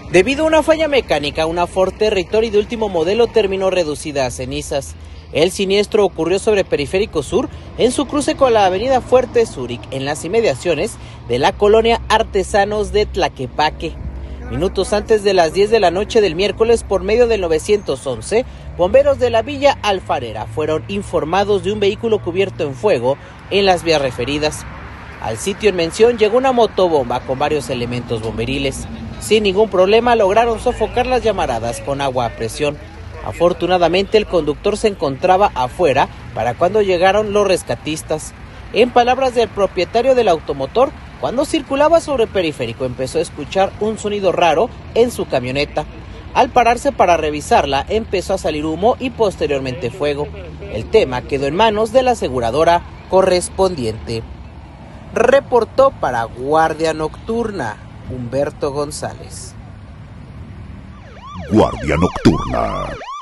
Debido a una falla mecánica, una Ford Territory de último modelo terminó reducida a cenizas. El siniestro ocurrió sobre Periférico Sur, en su cruce con la avenida Fuerte Zúrich, en las inmediaciones de la colonia Artesanos de Tlaquepaque. Minutos antes de las 10 de la noche del miércoles, por medio del 911, bomberos de la Villa Alfarera fueron informados de un vehículo cubierto en fuego en las vías referidas. Al sitio en mención llegó una motobomba con varios elementos bomberiles. Sin ningún problema lograron sofocar las llamaradas con agua a presión. Afortunadamente el conductor se encontraba afuera para cuando llegaron los rescatistas. En palabras del propietario del automotor, cuando circulaba sobre Periférico empezó a escuchar un sonido raro en su camioneta. Al pararse para revisarla empezó a salir humo y posteriormente fuego. El tema quedó en manos de la aseguradora correspondiente. Reportó para Guardia Nocturna Humberto González. Guardia Nocturna.